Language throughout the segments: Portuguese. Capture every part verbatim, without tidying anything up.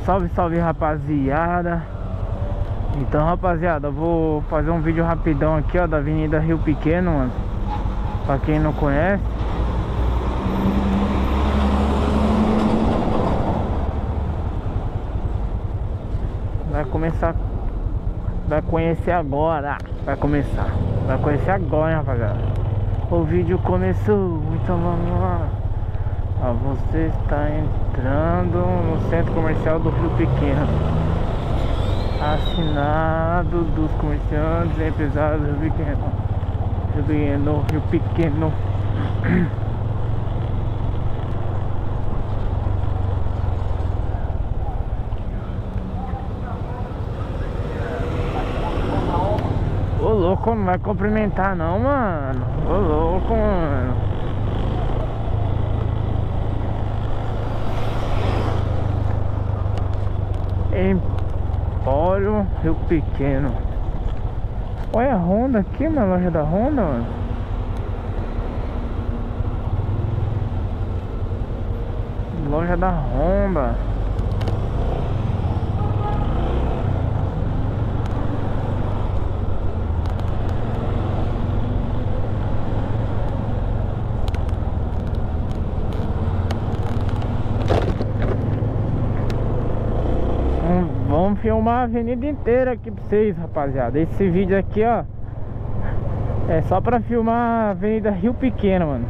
Salve, salve, rapaziada. Então, rapaziada, eu vou fazer um vídeo rapidão aqui, ó, da Avenida Rio Pequeno, mano. Pra quem não conhece. Vai começar. Vai conhecer agora. Vai começar. Vai conhecer agora, hein, rapaziada. O vídeo começou, então vamos lá. Ah, você está entrando no centro comercial do Rio Pequeno. Assinado dos comerciantes e empresários do Rio Pequeno. Rio Pequeno, Rio Pequeno. Ô louco, não vai cumprimentar não, mano. Ô louco, mano. Empório Rio Pequeno. Olha a Honda aqui, mano. Loja da Honda, mano. Loja da Honda. Vamos filmar a avenida inteira aqui pra vocês, rapaziada. Esse vídeo aqui, ó, é só pra filmar a Avenida Rio Pequeno, mano.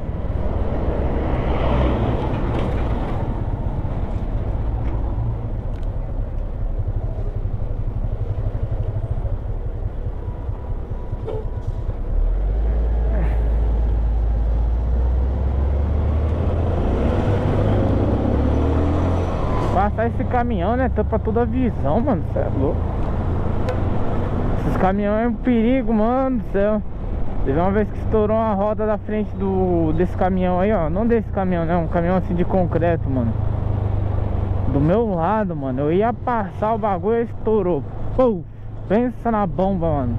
Passar esse caminhão, né? Tampa toda a visão, mano. Cê é louco. Esses caminhões é um perigo, mano do céu. Teve uma vez que estourou uma roda da frente do, desse caminhão aí, ó. Não desse caminhão, né? Um caminhão assim de concreto, mano. Do meu lado, mano. Eu ia passar o bagulho e estourou. Pô, pensa na bomba, mano.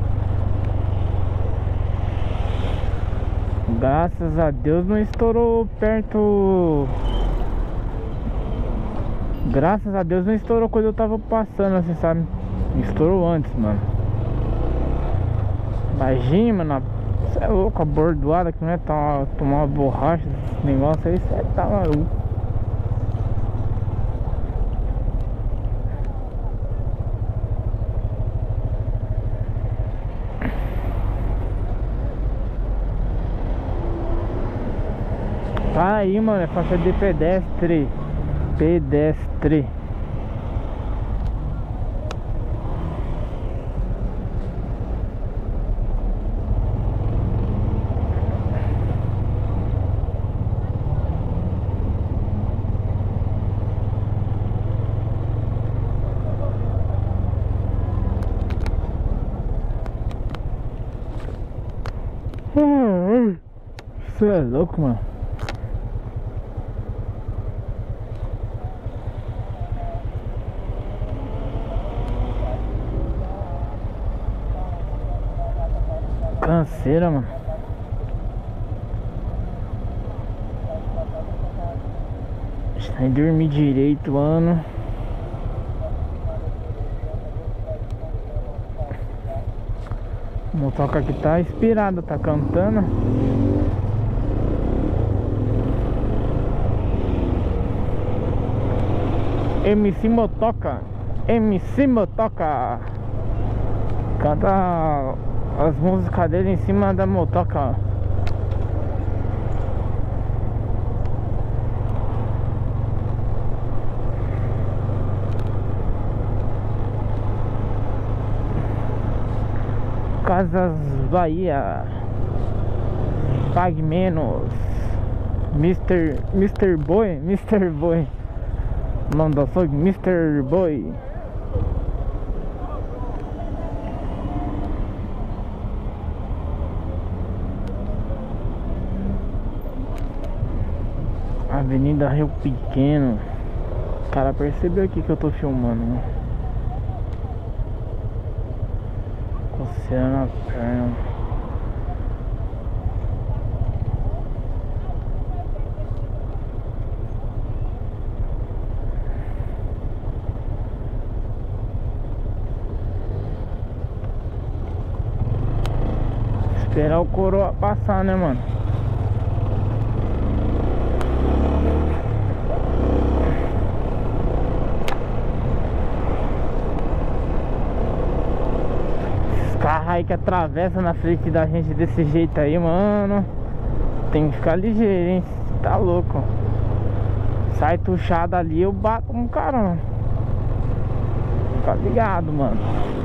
Graças a Deus não estourou perto. Graças a Deus não estourou quando eu tava passando, assim, sabe? Estourou antes, mano. Imagina, mano. Você é louco, a bordoada que não é tá, tomar uma borracha, esse negócio aí, você tá maluco. Tá aí, mano, é faixa de pedestre. Pedestre. Isso é louco, mano. Canseira, mano. Sem dormir direito, mano. O motoca aqui tá inspirado, tá cantando. M C Motoca, M C Motoca canta as músicas dele em cima da motoca. Casas Bahia, pague menos. Mister Mister Boy, Mister Boy. O nome da sua Mister Boy. Avenida Rio Pequeno. O cara percebeu aqui que eu tô filmando, né? Coceando a perna. Esperar o coroa passar, né, mano? Esses carros aí que atravessam na frente da gente desse jeito aí, mano, tem que ficar ligeiro, hein? Tá louco. Sai tuchado ali, eu bato um caramba. Fica ligado, mano.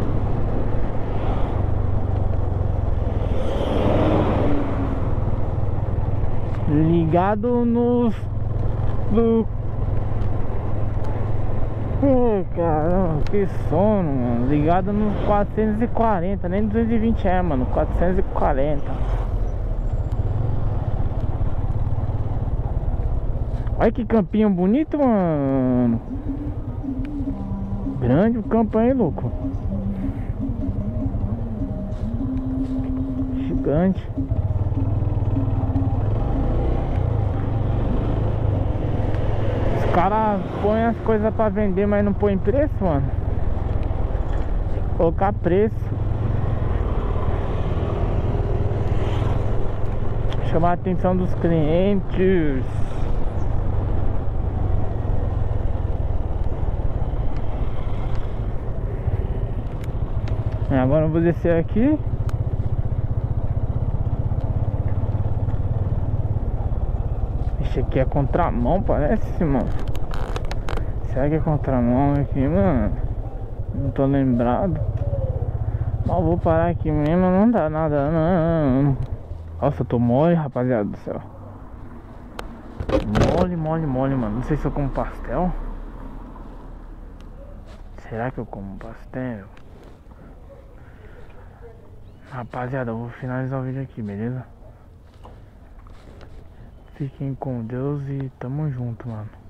Ligado nos... Do... Ai, caramba, que sono, mano. Ligado nos quatrocentos e quarenta, nem duzentos e vinte é, mano. quatrocentos e quarenta. Olha que campinho bonito, mano. Grande o campo aí, louco. Gigante. Os caras põem as coisas pra vender, mas não põem preço, mano. Tem que colocar preço. Chamar a atenção dos clientes. Agora eu vou descer aqui. Esse aqui é contramão, parece, mano. Será que é contramão aqui, mano? Não tô lembrado. Mas vou parar aqui mesmo, não dá nada, não. Nossa, eu tô mole, rapaziada do céu. Mole, mole, mole, mano. Não sei se eu como pastel. Será que eu como pastel? Rapaziada, eu vou finalizar o vídeo aqui, beleza? Fiquem com Deus e tamo junto, mano.